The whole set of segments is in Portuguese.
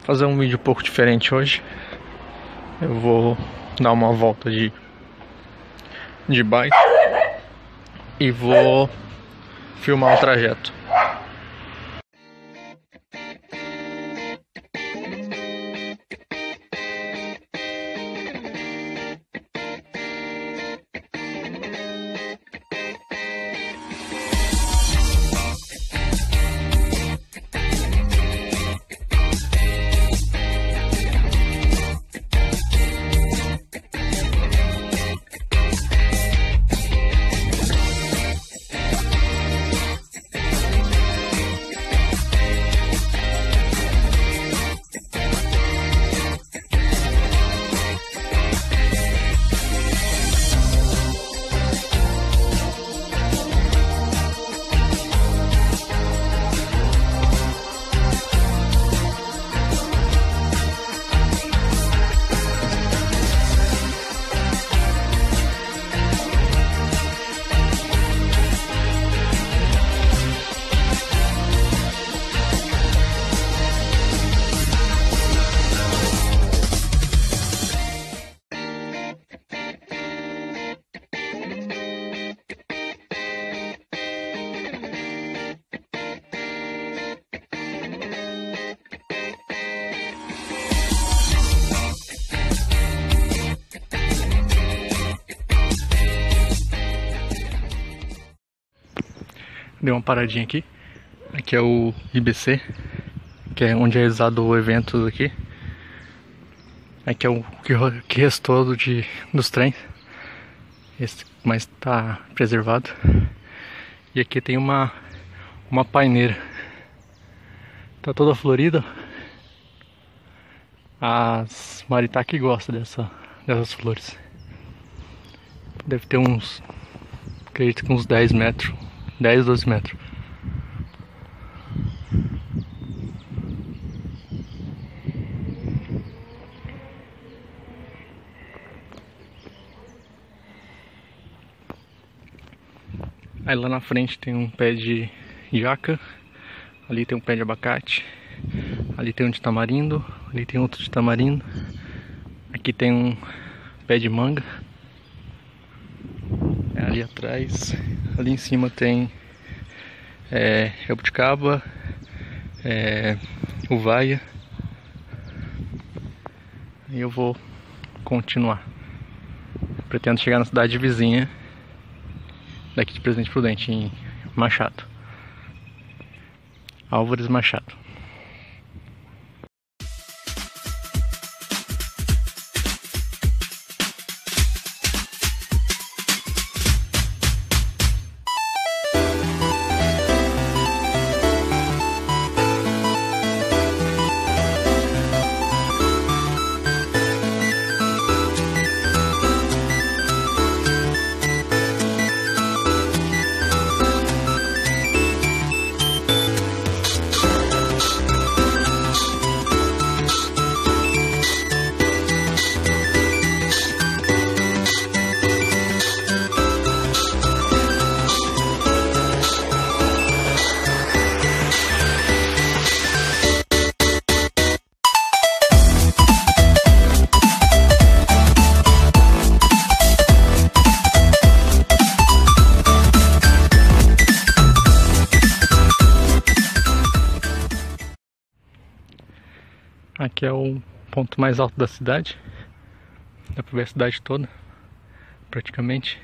fazer um vídeo um pouco diferente hoje. Eu vou dar uma volta de bike e vou filmar o trajeto. Dei uma paradinha aqui. Aqui é o IBC, que é onde é realizado o evento aqui. Aqui é o que restou dos trens, mas está preservado. E aqui tem uma paineira. Tá toda florida. As maritacas gostam dessas flores. Deve ter acredito que uns 10 metros. 10, 12 metros. Aí lá na frente tem um pé de jaca. Ali tem um pé de abacate. Ali tem um de tamarindo. Ali tem outro de tamarindo. Aqui tem um pé de manga. Ali atrás, ali em cima tem jabuticaba, uvaia. E eu vou continuar. Pretendo chegar na cidade vizinha daqui de Presidente Prudente, em Machado, Álvares Machado. Aqui é o ponto mais alto da cidade. Dá pra ver a cidade toda, praticamente.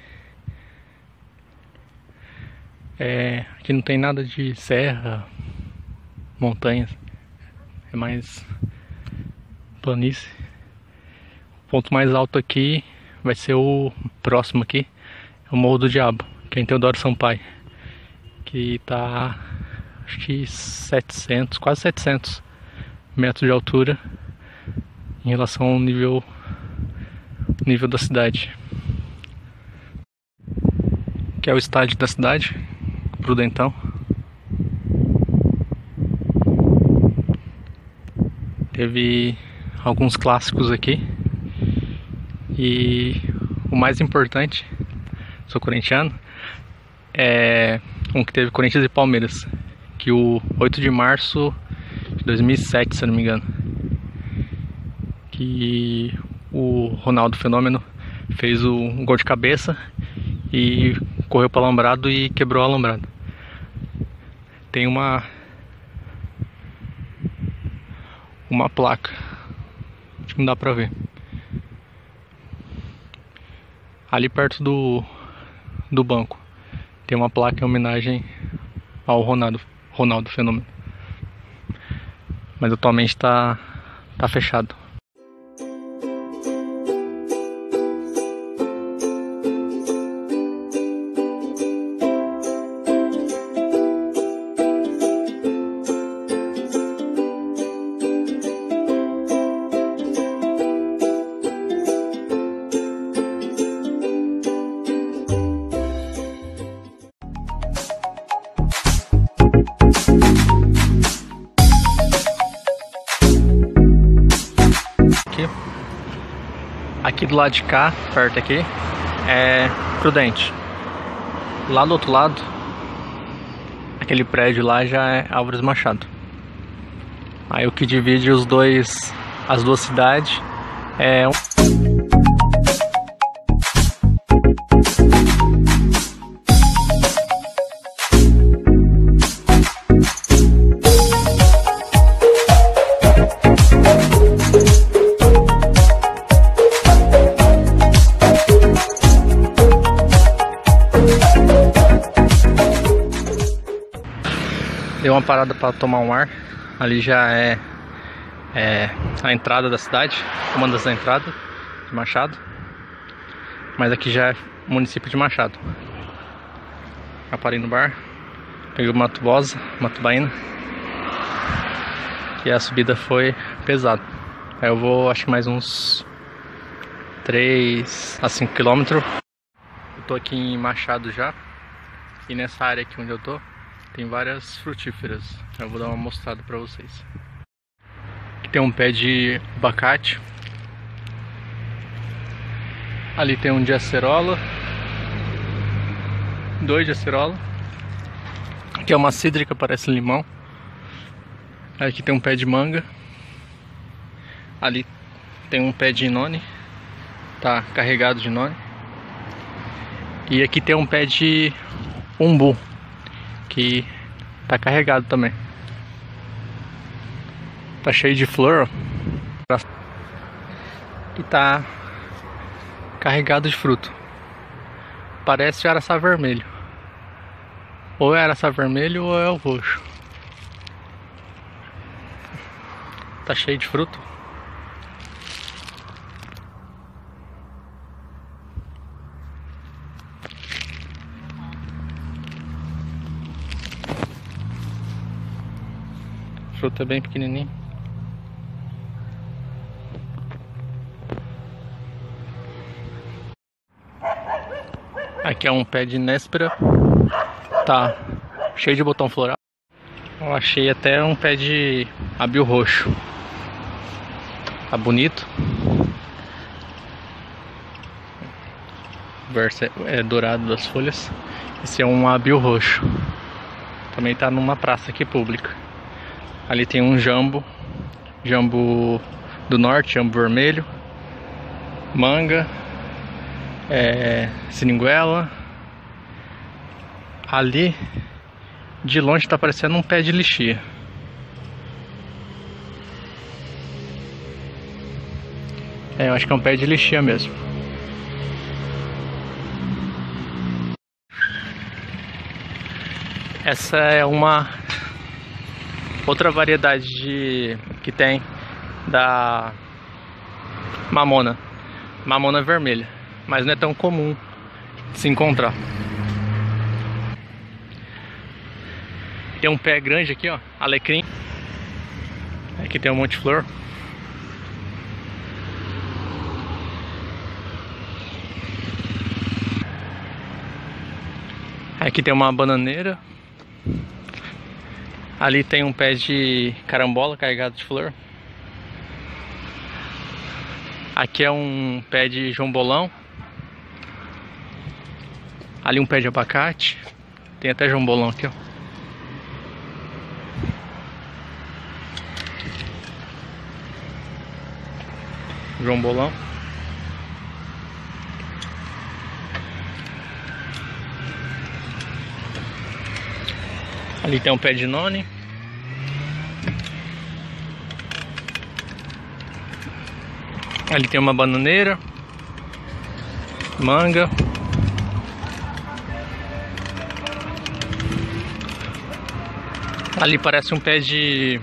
Aqui não tem nada de serra, montanhas. É mais planície. O ponto mais alto aqui vai ser o próximo aqui. É o Morro do Diabo, que é em Teodoro Sampaio. Que tá, acho que 700, quase 700 metros de altura em relação ao nível da cidade. Que é o estádio da cidade, Prudentão. Teve alguns clássicos aqui. E o mais importante, sou corintiano, é um que teve Corinthians e Palmeiras, que o 8 de março de 2007, se eu não me engano. que o Ronaldo Fenômeno fez um gol de cabeça e correu para o alambrado e quebrou o alambrado. Tem uma placa, acho que não dá pra ver, ali perto do banco. Tem uma placa em homenagem ao Ronaldo Fenômeno. Mas atualmente tá fechado. Aqui do lado de cá, perto aqui, é Prudente. Lá do outro lado, aquele prédio lá já é Álvares Machado. Aí o que divide as duas cidades é Deu uma parada para tomar um ar. Ali já é a entrada da cidade, uma das entradas de Machado. Mas aqui já é município de Machado. Já parei no bar, peguei o Mato Baína, que a subida foi pesada. Aí eu vou, acho que mais uns 3 a 5 km. Eu tô aqui em Machado já. E nessa área aqui onde eu tô, tem várias frutíferas. Eu vou dar uma mostrada pra vocês. Aqui tem um pé de abacate. Ali tem um de acerola. 2 de acerola. Aqui é uma cítrica, parece limão. Aqui tem um pé de manga. Ali tem um pé de inone. Tá carregado de inone. E aqui tem um pé de umbu, que tá carregado também. Tá cheio de flor, ó. E tá carregado de fruto. Parece araçá vermelho. Ou é araçá vermelho ou é o roxo. Tá cheio de fruto. O fruto é bem pequenininho. Aqui é um pé de néspera. Tá cheio de botão floral. Eu achei até um pé de abio roxo. Tá bonito. O verso é dourado das folhas. Esse é um abio roxo. Também tá numa praça aqui pública. Ali tem um jambo do norte, jambo vermelho, manga, seringuela. Ali de longe tá parecendo um pé de lixia. Eu acho que é um pé de lixia mesmo. Essa é uma outra variedade que tem da mamona vermelha, mas não é tão comum de se encontrar. Tem um pé grande aqui, ó, alecrim. Aqui tem um monte de flor. Aqui tem uma bananeira. Ali tem um pé de carambola carregado de flor. Aqui é um pé de jombolão. Ali um pé de abacate. Tem até jombolão aqui, ó. João Bolão. Ali tem um pé de noni. Ali tem uma bananeira, manga. Ali parece um pé de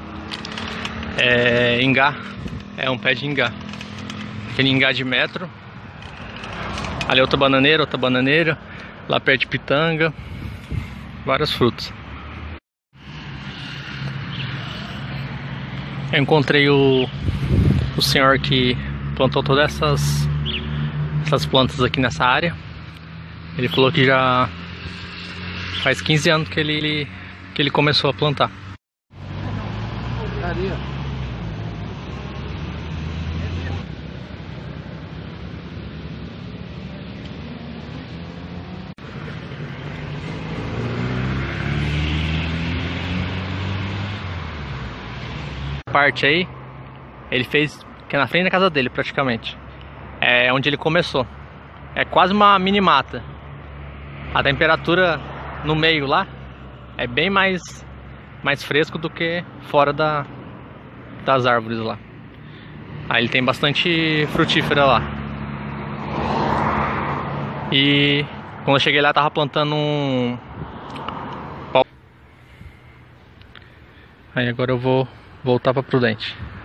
ingá. É um pé de ingá. Aquele ingá de metro. Ali outra bananeira. Lá perto de pitanga. Várias frutas. Eu encontrei o senhor que plantou todas essas plantas aqui nessa área. Ele falou que já faz 15 anos que ele começou a plantar. Parte aí, ele fez que é na frente da casa dele praticamente. É onde ele começou. É quase uma mini mata. A temperatura no meio lá é bem mais fresco do que fora das árvores lá. Aí ele tem bastante frutífera lá. E quando eu cheguei lá tava plantando um pau. Aí agora eu vou voltar para Prudente.